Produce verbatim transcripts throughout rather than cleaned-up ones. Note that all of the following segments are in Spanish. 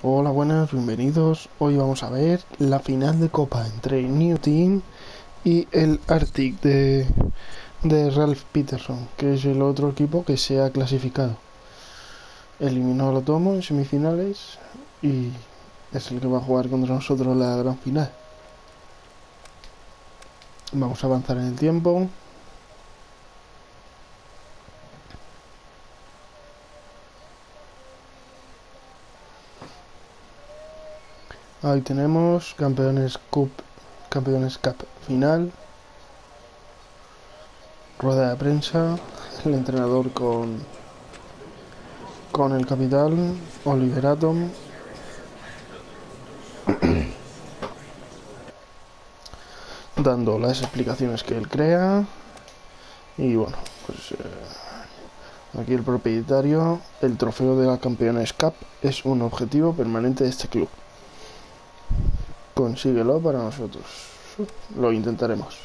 Hola, buenas, bienvenidos. Hoy vamos a ver la final de Copa entre New Team y el Arctic de, de Ralph Peterson, que es el otro equipo que se ha clasificado. Eliminó a Lotomo en semifinales y es el que va a jugar contra nosotros la gran final. Vamos a avanzar en el tiempo. Ahí tenemos Campeones Cup, Campeones Cup final. Rueda de prensa, el entrenador con, con el capitán, Oliver Atom. Dando las explicaciones que él crea. Y bueno, pues eh, aquí el propietario, el trofeo de la Campeones Cup es un objetivo permanente de este club. Consíguelo para nosotros. Lo intentaremos.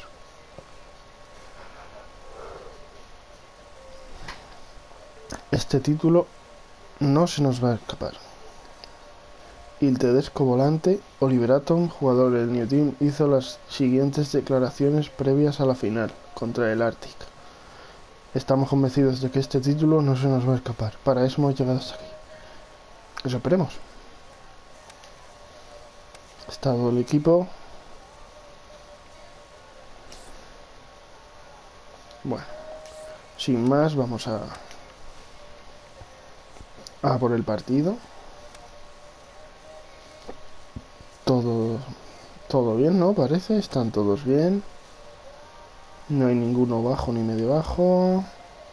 Este título no se nos va a escapar. Il Tedesco volante, Oliver Atom, jugador del New Team, hizo las siguientes declaraciones previas a la final contra el Arctic. Estamos convencidos de que este título no se nos va a escapar. Para eso hemos llegado hasta aquí. Eso esperemos. Está todo el equipo. Bueno, sin más, vamos a a por el partido. Todo todo bien, ¿no? Parece, están todos bien. No hay ninguno bajo ni medio bajo.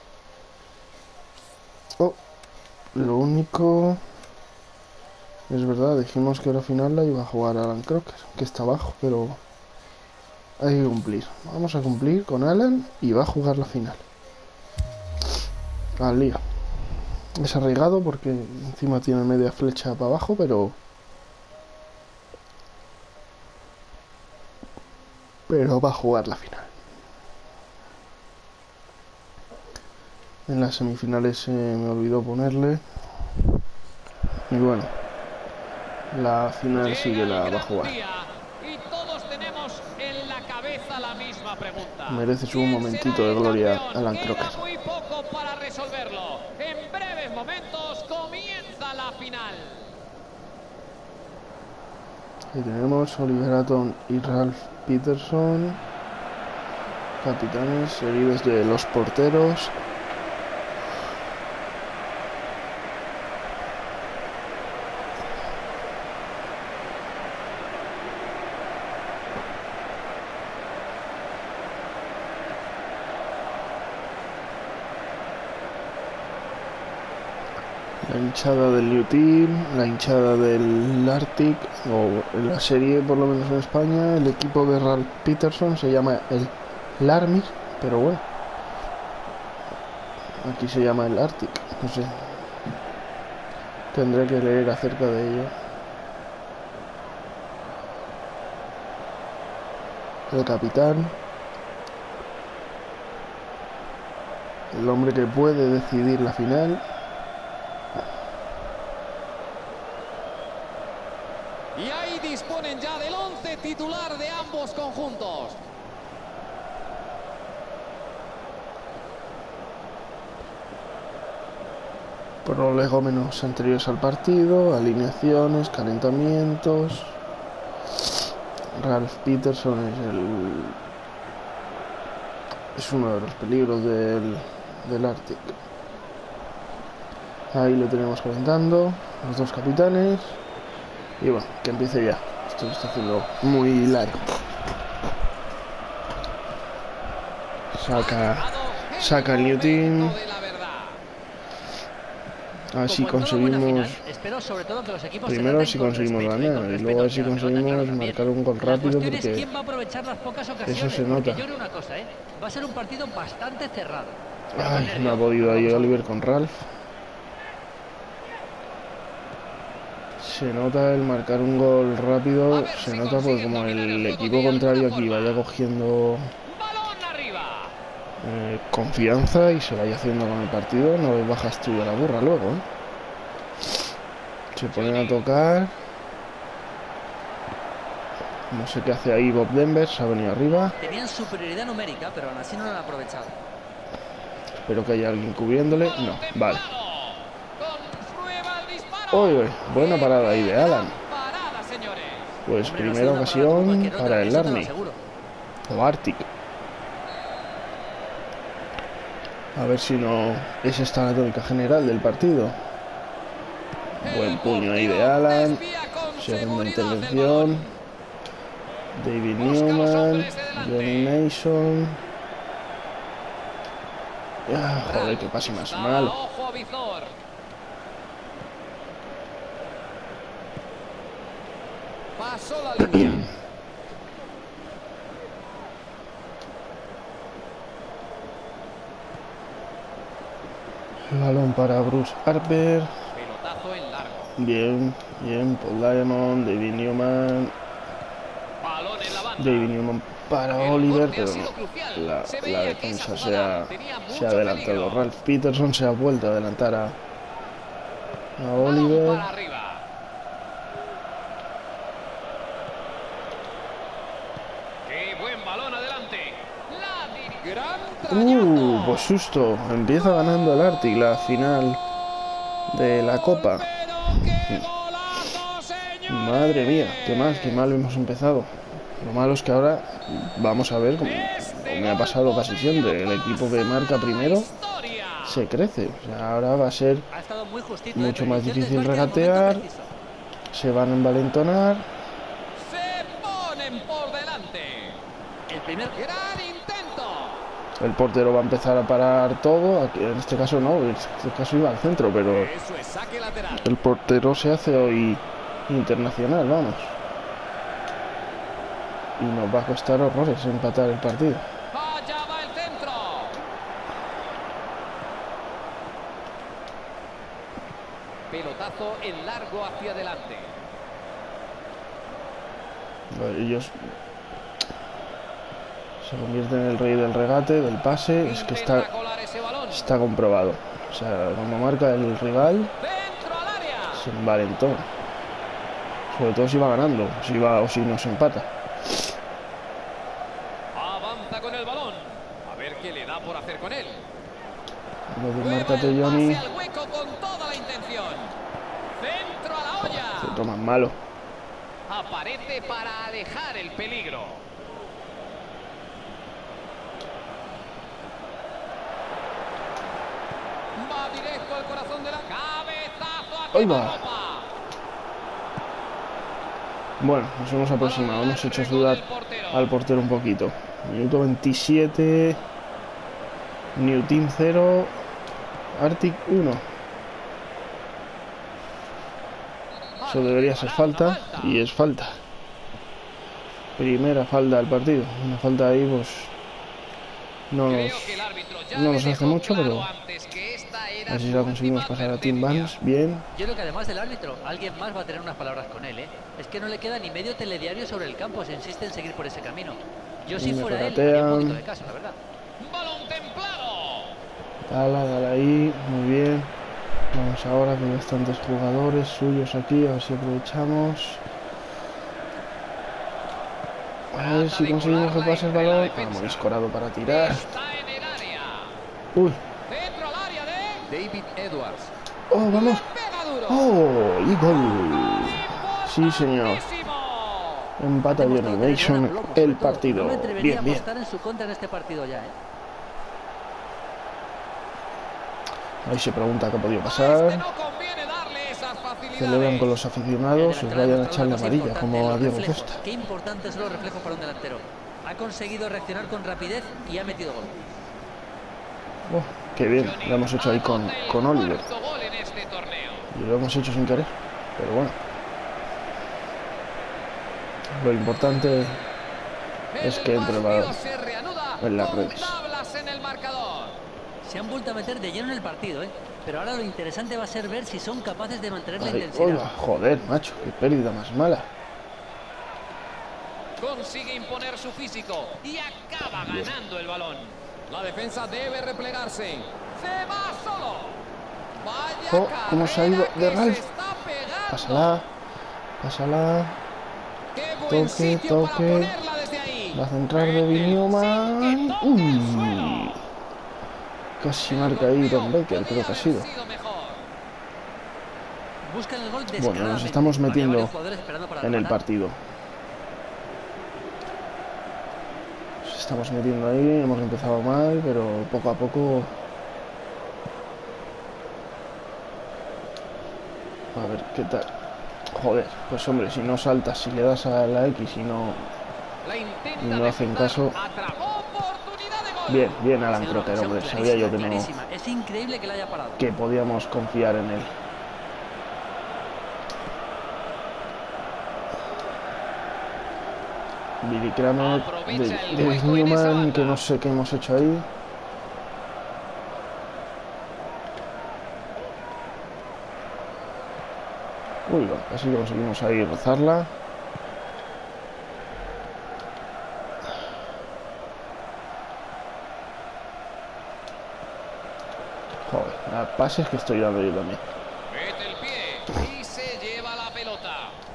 Oh, lo único... Es verdad, dijimos que la final la iba a jugar Alan Crocker, que está abajo, pero hay que cumplir. Vamos a cumplir con Alan y va a jugar la final. Al lío. Es arriesgado porque encima tiene media flecha para abajo, pero... Pero va a jugar la final. En las semifinales eh, me olvidó ponerle. Y bueno, la final sí que la va a jugar. Y todos tenemos en la cabeza la misma pregunta. Merece un momentito de gloria Alan Crocker. Queda muy poco para resolverlo. En breves momentos comienza la final. Ahí tenemos Oliver Atom y Ralph Peterson, capitanes, seguidos de los porteros. La hinchada del New Team, la hinchada del Arctic, o en la serie, por lo menos en España, el equipo de Ralph Peterson se llama el Larmy, pero bueno, aquí se llama el Arctic, no sé, tendré que leer acerca de ello. El capitán, el hombre que puede decidir la final. Y ahí disponen ya del once titular de ambos conjuntos. Prolegómenos anteriores al partido, alineaciones, calentamientos. Ralph Peterson es el es uno de los peligros del, del Arctic. Ahí lo tenemos calentando, los dos capitanes. Y bueno, que empiece ya. Esto lo está haciendo muy largo. Saca, saca el New Team. A ver si conseguimos... Primero si conseguimos ganar y luego a ver si conseguimos marcar un gol rápido, porque eso se nota. Va a ser un partido bastante cerrado. Ay, no ha podido ahí Oliver con Ralph. Se nota el marcar un gol rápido, se nota porque como el equipo contrario aquí vaya cogiendo eh, confianza y se vaya haciendo con el partido, no le bajas tú de la burra luego, ¿eh? Se ponen a tocar. No sé qué hace ahí Bob Denver. Se ha venido arriba. Tenían superioridad numérica, pero aún así no lo han aprovechado. Espero que haya alguien cubriéndole. No, vale. Uy, uy, buena parada ahí de Alan. Pues Hombre, no ha primera sido una parada como ocasión cualquier otra, para el eso te lo Larney. aseguro. O Arctic. A ver si no es esta la tónica general del partido. Buen puño ahí de Alan. Segunda intervención. David Newman. Johnny Mason. Ah, joder, que pase más malo. Pasó la línea. El balón para Bruce Harper. Pelotazo en largo. Bien, bien. Paul Diamond, David Newman. Balón en la banda. David Newman para El Oliver, corte ha pero sido no. crucial. La, Se la veía que defensa esa se jugada ha, tenía se mucho ha adelantado. peligro. Ralph Peterson se ha vuelto a adelantar a, a Balón Oliver. para arriba. Qué buen balón adelante. La dir- gran Uh, trayazo. pues susto. Empieza ganando el Arctic la final de la Copa. Pero qué golazo, señores. Madre mía, qué mal, qué mal hemos empezado. Lo malo es que ahora vamos a ver, como, como me ha pasado casi siempre, el equipo que marca primero Historia. se crece. O sea, ahora va a ser Ha estado muy justito, mucho ¿eh? más Predicción difícil del Barça en el regatear. momento preciso. Se van a envalentonar. Se ponen por delante. El primer Gran intento. El portero va a empezar a parar todo. Aquí, en este caso no, en este caso iba al centro, pero Eso es saque lateral. el portero se hace hoy internacional, vamos. Y nos va a costar horrores empatar el partido. Allá va el centro. Pelotazo en largo hacia adelante. Ellos se convierten en el rey del regate, del pase. Es que está, Intenta colar ese balón. está comprobado. O sea, cuando marca el rival, Dentro al área. se envalentona. Sobre todo si va ganando, si va o si nos empata. Avanza con el balón. A ver qué le da por hacer con él. Márcate, Mueve el Johnny. pase al hueco con toda la intención. Centro a la olla. Se toma malo. Aparece para alejar el peligro. Va directo al corazón de la cabezazo a Ahí va. quemarropa. Bueno, nos hemos aproximado, hemos hecho sudar al portero un poquito. Minuto veintisiete. New Team cero. Arctic uno. Eso debería ser falta. Y es falta. Primera falta del partido. Una falta ahí, pues. No nos, no nos hace mucho, pero. A ver si la conseguimos pasar a Tim Vance. Bien. Yo creo que además del árbitro, alguien más va a tener unas palabras con él, ¿eh? Es que no le queda ni medio telediario sobre el campo, se insiste en seguir por ese camino. Yo si Y me fuera él, regatean. haría un poquito de caso, la verdad. Balón templado. Dale, dale ahí. Muy bien. Vamos ahora con bastantes jugadores suyos aquí. A ver si aprovechamos. A ver si conseguimos que pase el balón. Ah, muy escorado para tirar. Está en el área. Uy. Dentro al área de David Edwards. Oh, vamos. Pega duro. Oh, y gol. Sí, señor. Empata Johnny Mason el partido. No me atrevería Bien, a bien. apostar en su contra en este partido ya, ¿eh? Ahí se pregunta qué ha podido A este pasar. no conviene darle esas facilidades. Celebran con los El aficionados. Os delantero ha vayan a demostrado echarle una cosa amarilla importante, como a los Diego reflejos. Costa. Qué importantes son los reflejos para un delantero. Ha conseguido reaccionar con rapidez y ha metido gol. Oh, qué bien. Lo hemos hecho ahí con, con Oliver. Cuarto gol en este torneo. Y lo hemos hecho sin querer. Pero bueno. Lo importante es que entre el balón Se reanuda en las con redes. tablas en el marcador. Se han vuelto a meter de lleno en el partido, ¿eh? Pero ahora lo interesante va a ser ver si son capaces de mantener la Ay, intensidad. hola, joder, macho, qué pérdida más mala. Consigue imponer su físico y acaba ganando el balón. La defensa debe replegarse. Se va solo. Vaya Oh, cómo se ha ido carrera de que Ralph. se está pegando Pásala. Pásala. Toque, toque. Va a centrar de Newman. Uy. Casi marca ahí Tom Baker, creo que ha sido. Bueno, nos estamos metiendo en el partido. Nos estamos metiendo ahí, hemos empezado mal, pero poco a poco... A ver, ¿qué tal? Joder, pues hombre, si no saltas, si le das a la X y no, y no hacen caso... Bien, bien Alan Crocker, hombre, sabía yo que no... Es increíble que la haya parado. Que podíamos confiar en él. Billy Kramer, de, de Newman, que no sé qué hemos hecho ahí. Uy, va, así conseguimos ahí rozarla. Joder, a pases que estoy dando yo también. Mete el pie y se lleva la pelota.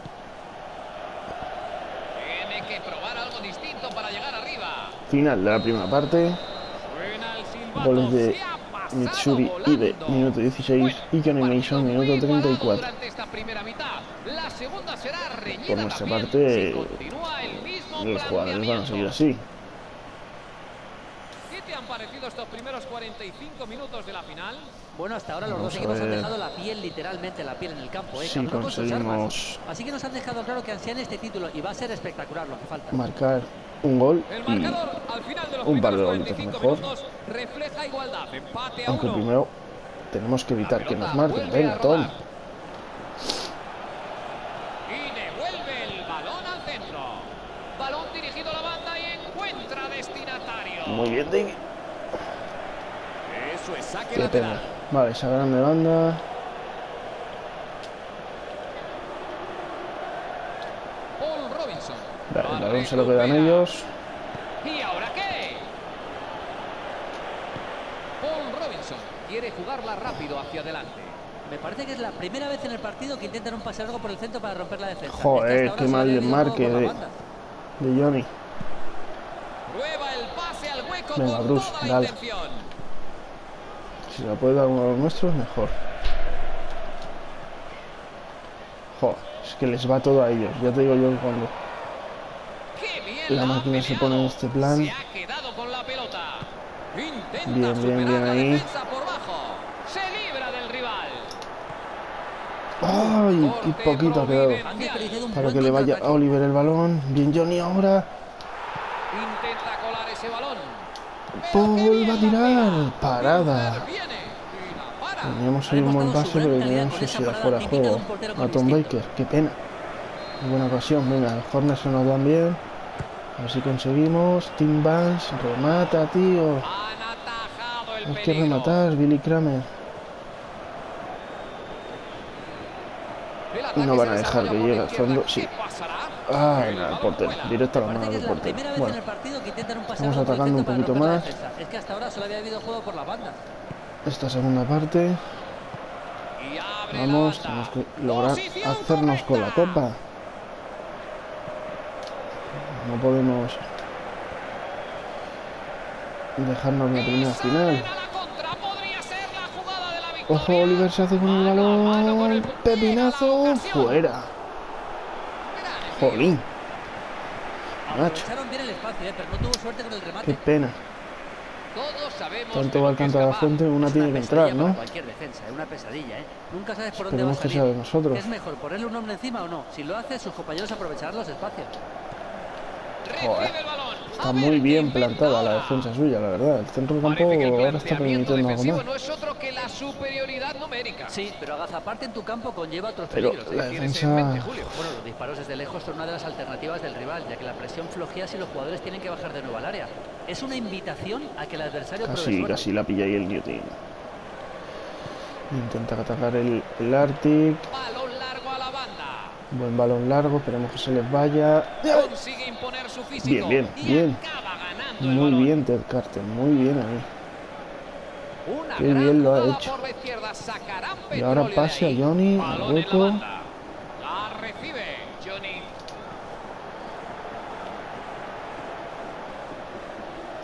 Tiene que probar algo distinto para llegar arriba. Final de la primera parte. Suena el silbato. Goles de Se ha pasado Mitsuri volando. Ibe, minuto dieciséis, y Johnny Mason, minuto treinta y cuatro. Durante esta primera mitad, la segunda será reñida Por nuestra también. parte, Si continúa el mismo los jugadores van a seguir planteamiento. así. ¿Qué te han parecido estos primeros cuarenta y cinco minutos de la final? Bueno, hasta ahora los Vamos dos a equipos han ver. dejado la piel, literalmente la piel en el campo, ¿eh? Si Cada uno con sus armas. conseguimos Así que nos han dejado claro que ansían este título y va a ser espectacular lo que falta. marcar un gol El y marcador al final de los un par de primeros golpes cuarenta y cinco mejor. minutos refleja igualdad, empate a Aunque uno. primero tenemos que evitar La que nos pelota marquen. vuelve a Venga, Tom. rodar. Y devuelve el balón al centro. Balón dirigido a la banda y encuentra destinatario. Muy bien, Dick. Eso es saque Qué lateral. pena. Vale, esa grande banda. Paul Robinson. Vale, el La balón se lo quedan recupera. ellos. ¿Y ahora qué? Paul Robinson quiere jugarla rápido hacia adelante. Me parece que es la primera vez en el partido que intentan un pase largo por el centro para romper la defensa. Joder, Es que hasta qué ahora mal solo había habido desmarque juego por la de- banda. De Johnny. Prueba el pase al hueco Venga, con Bruce, toda la dale. intención. Si la puede dar uno de los nuestros, mejor. Joder, es que les va todo a ellos. Ya te digo yo que cuando Qué bien la ha máquina se peleado. pone en este plan. Se ha quedado con la pelota. Intenta Bien, bien, superar bien la ahí. defensa por bajo. Se libra del rival. ¡Ay! ¡Qué Corte poquito ha quedado! Han desperdiciado un Para buen que le vaya a contraataque. Oliver el balón. Bien, Johnny ahora. Intenta colar ese balón. Paul va a tirar. Parada. Viene y la para. Teníamos Ha ahí un buen demostrado pase, su gran pero calidad teníamos con ese esa de parada fuera de típica de juego. un portero A con Tom instinto. Baker. ¡Qué pena! Muy buena ocasión. Venga, los corners se nos dan bien. A ver si conseguimos. Tim Vance. Remata, tío. Han atajado el Hay que peligro. rematar, Billy Kramer. El Y ataque no van se a dejar desarrolla que por llegue la al izquierda. fondo. Sí. ¿Qué pasará? Ah, El nada, el balón portero. vuela. Directo a la Me mano parece que del es la portero. primera vez Bueno, en el partido que intentan un pase Vamos largo por el atacando un centro para poquito romper la más. defensa. Es que hasta ahora solo había habido juego por la banda. esta segunda parte. Y abre Vamos, la tenemos banda. que lograr Posición hacernos con la correcta. copa. No podemos dejarnos la Y primera salen final. a la contra. Podría ser la jugada de la victoria. Ojo, Oliver se hace con el Mano a mano con el balón. puntero, Pepinazo. la ocasión. Fuera. Gran envío. Jolín. Nacho. Aprovecharon bien el espacio, ¿eh? Pero no tuvo suerte con el Qué remate. pena. Todos sabemos Tanto de va lo el que es canto a la capaz. fuente, una Es tiene una que entrar, pesadilla para ¿no? cualquier defensa, es una pesadilla, ¿eh? Nunca sabes por dónde va a Esperemos que salir. sea de nosotros. Es mejor ponerle un hombre encima o no. Si lo hace, sus compañeros aprovecharán los espacios. Recibe Joder. el balón. Está A muy ver, bien inventa plantada la ahora. defensa suya, la verdad. El centro del campo Parece que el ahora está planteamiento permitiendo algo defensivo más. no es otro que la superioridad numérica. Sí, pero agazaparte en tu campo conlleva otros Pero peligros. la ¿eh? Tienes defensa... en mente, Julio. Bueno, los disparos desde lejos son una de las alternativas del rival, ya que la presión flojea si los jugadores tienen que bajar de nuevo al área. Es una invitación a que el adversario pruebe Casi, suerte. casi la pilla ahí el Newton. Intenta atacar el, el Arctic. Balón largo a la banda. Buen balón largo, esperemos que se les vaya. Consigue imponer su físico. Bien, bien, y bien. acaba ganando el Muy balón. bien Ted Carter, muy bien ahí. Una Qué gran bien lo ha jugada hecho. por la izquierda. Sacarán Y ahora petróleo de pase a ahí. Johnny, al Balón en la hueco. banda.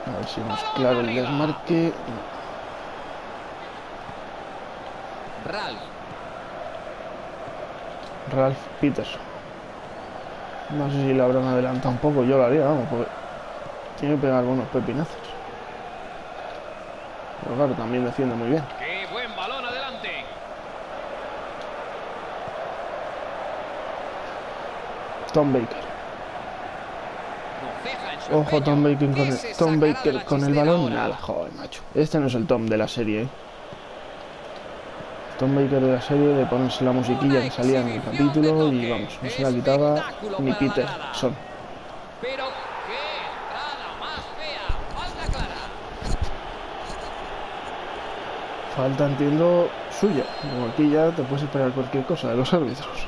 A ver si nos claro el desmarque. Ralf. Ralf Peterson. No sé si le habrán adelantado un poco, yo lo haría, vamos, porque tiene que pegar buenos pepinazos. Pero claro, también defiende muy bien. ¡Qué buen balón adelante! Tom Baker. No ceja en su Ojo, empeño. Tom Baker con ¿Qué el, se Tom sacará de Baker la con el chistera balón. ahora? Nada, joder, macho. Este no es el Tom de la serie, ¿eh? Tom Baker de la serie, de ponerse la musiquilla que salía en el capítulo y vamos, no se la quitaba ni Peterson. Pero qué entrada más fea. Falta clara. Falta, entiendo, suya. Como aquí ya te puedes esperar cualquier cosa de los árbitros.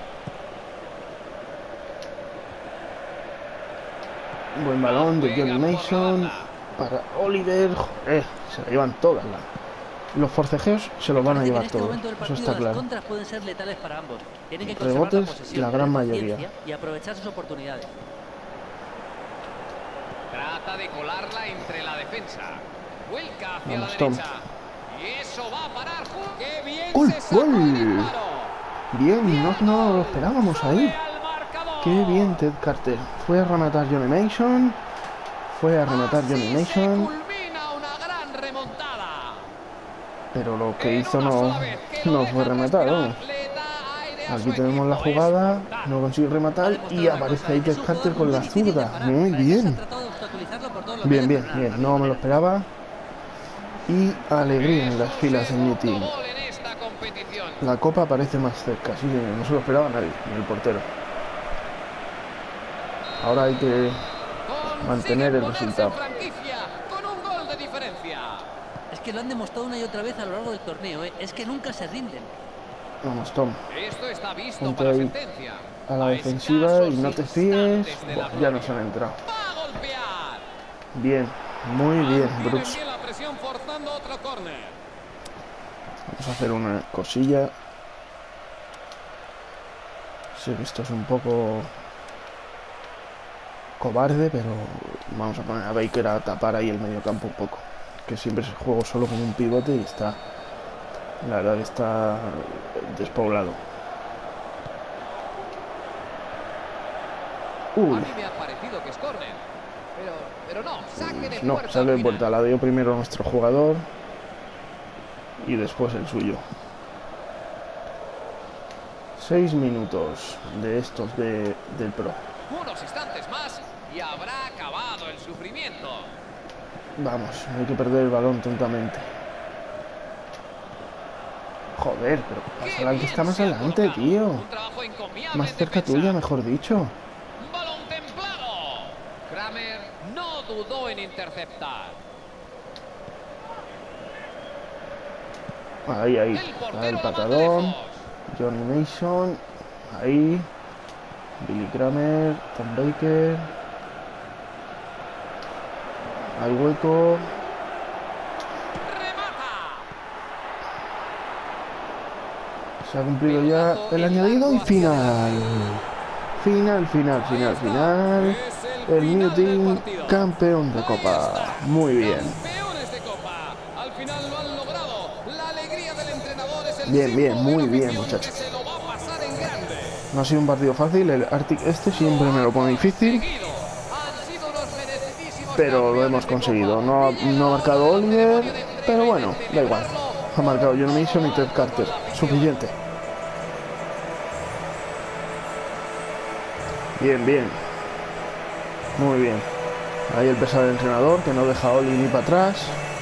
Buen balón de Johnny Mason para Oliver. Joder, se la llevan todas. La... Los forcejeos se los van a llevar todos. Eso está claro. Las contras pueden ser letales para ambos. Tienen que Rebotes, conservar la posesión, la gran tener mayoría. paciencia y aprovechar sus oportunidades. Trata de colarla entre la defensa. Vuelca hacia Vamos, la Tom. derecha. Y eso va a parar. ¡Qué bien ¡Gol! se sacó el ¡Gol! disparo! Bien, no, no lo esperábamos ahí. Sube al marcador. Qué bien Ted Carter. Fue a rematar Johnny Mason. Fue a rematar Johnny Así se Mason. culmina una gran remontada. Pero lo que En hizo una no, sola vez, que lo no deja fue rematar, respirar, vamos. le da aire a Aquí su tenemos la equipo. Es jugada, brutal. no consigue Ha rematar demostrado y una aparece cosa, ahí es Ted un Carter jugador con muy la difícil de zurda. parar. Muy Además, ha bien. tratado de obstaculizarlo por todos los Bien, medios, bien, pero nada, bien. no No me lo manera. esperaba. Y alegría en las filas del New Team. Segundo gol en esta competición. La copa parece más cerca, sí, no se lo esperaba nadie, ni el portero. Ahora hay que Consigue mantener el ponerse resultado. en franquicia con un gol de diferencia. Es que lo han demostrado una y otra vez a lo largo del torneo, ¿eh? Es que nunca se rinden. Vamos, Tom. Esto está visto Ponte para ahí sentencia. a la A defensiva escasos y no te fíes. instantes de la Buah, ya nos gloria. han entrado. Va a golpear. Bien, muy bien, Mantienen Brooks. bien la presión forzando otro córner. Vamos a hacer una cosilla. Sé que esto es un poco cobarde, pero vamos a poner a Baker a tapar ahí el medio campo un poco. Que siempre se juego solo con un pivote y está, la verdad que está despoblado. A Uy, mí me ha parecido que es córner. Pero, pero no, saque de no, puerta. saque al de puerta, final. la dio primero nuestro jugador y después el suyo. Seis minutos de estos de, del Pro. Unos instantes más y habrá acabado el sufrimiento. Vamos, no hay que perder el balón tontamente. Joder, pero pásala al que está más adelante, tío. Un trabajo encomiable Más en cerca defensa. tuya, mejor dicho. Un balón templado. Kramer no dudó en interceptar. Ahí, ahí. El Ahí portero el la manda patadón. lejos. Johnny Mason. Ahí. Billy Kramer. Tom Baker. Hay hueco. Remata. Se ha cumplido ya el añadido y final. Final, final, final, final. Es el El New final del Team partido. campeón de Ahí Copa. está. Muy bien. Campeones de Copa. Al final lo han logrado. La alegría del entrenador es el Bien, bien, símbolo muy de una bien, afición muchachos. que se lo va a pasar en grande. No ha sido un partido fácil. El Arctic este siempre me lo pone difícil. Conseguido. Han sido unos merecidísimos Pero lo campeones hemos de conseguido. Copa. No ha, Y llega no ha la marcado hora de la Oliver. ceremonia de Pero entrega y bueno, de da igual. celebrarlo Ha marcado John todo Mason y lo Ted alto Carter. con la afición. Suficiente. Bien, bien. Muy bien. Ahí el pesado del entrenador que no deja a Oli ni para atrás.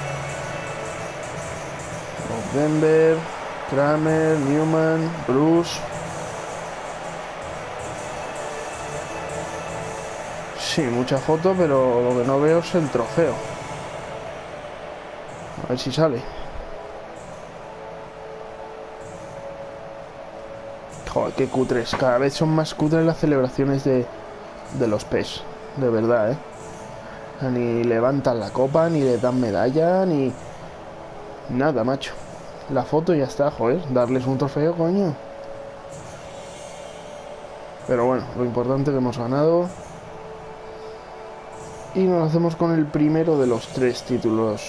Denver, Kramer, Newman, Bruce. Sí, mucha foto, pero lo que no veo es el trofeo. A ver si sale. Joder, qué cutres. Cada vez son más cutres las celebraciones de, de los P E S. De verdad, ¿eh? Ni levantan la copa, ni le dan medalla, ni... Nada, macho. La foto y ya está, joder. Darles un trofeo, coño. Pero bueno, lo importante es que hemos ganado. Y nos hacemos con el primero de los tres títulos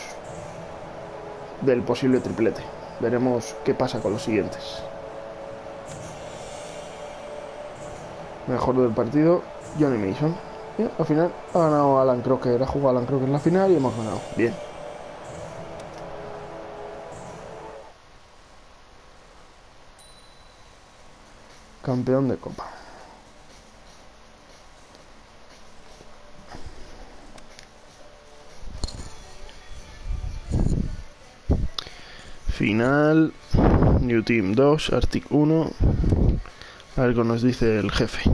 del posible triplete. Veremos qué pasa con los siguientes. Mejor del partido, Johnny Mason. Bien, al final ha ganado Alan Crocker. Ha jugado Alan Crocker en la final y hemos ganado. Bien. Campeón de Copa. Final. New Team dos, Arctic uno. A ver qué nos dice el jefe.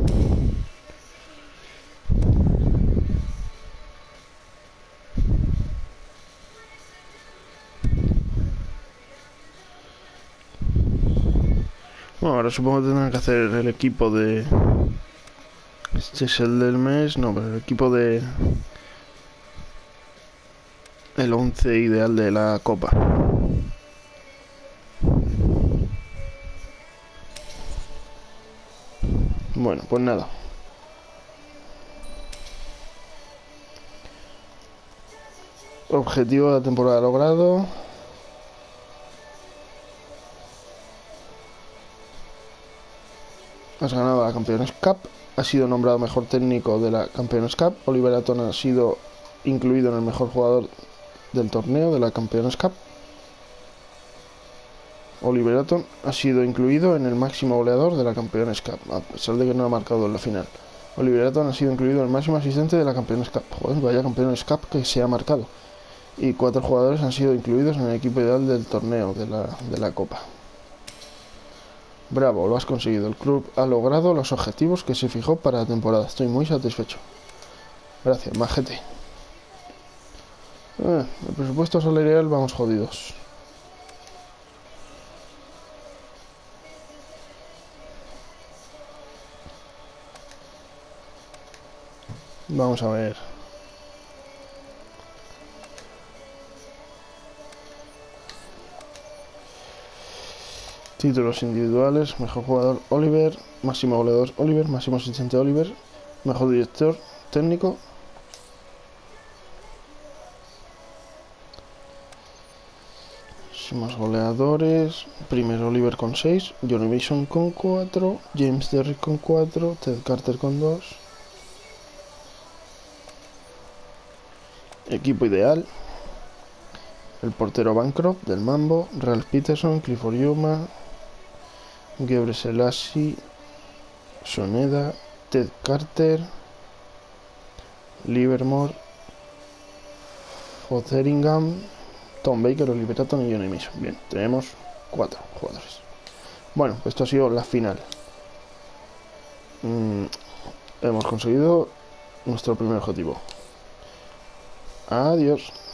Bueno, ahora supongo que tendrán que hacer el equipo de... Este es el del mes, no, pero el equipo de... El once ideal de la Copa. Bueno, pues nada. Objetivo de la temporada logrado. Has ganado la Campeones Cup. Has sido nombrado mejor técnico de la Campeones Cup. Oliver Atom ha sido incluido en el mejor jugador del torneo de la Campeones Cup. Oliver Atom ha sido incluido en el máximo goleador de la Campeones Cup, a pesar de que no ha marcado en la final. Oliver Atom ha sido incluido en el máximo asistente de la Campeones Cup. Joder, vaya Campeones Cup que se ha marcado. Y cuatro jugadores han sido incluidos en el equipo ideal del torneo de la, de la Copa. Bravo, lo has conseguido. El club ha logrado los objetivos que se fijó para la temporada. Estoy muy satisfecho. Gracias, majete. Eh, el presupuesto salarial vamos jodidos. Vamos a ver. Títulos individuales. Mejor jugador Oliver. Máximo goleador Oliver. Máximo asistente Oliver. Mejor director técnico. Máximos goleadores. Primero Oliver con seis. Johnny Mason con cuatro. James Derrick con cuatro. Ted Carter con dos. Equipo ideal. El portero Bancroft del Mambo. Ralph Peterson. Clifford Yuma. Gebre Selassie, Soneda, Ted Carter, Livermore, Fotheringham, Tom Baker, Oliver Atom y Johnny Mason. Bien, tenemos cuatro jugadores. Bueno, esto ha sido la final. Mm, hemos conseguido nuestro primer objetivo. Adiós.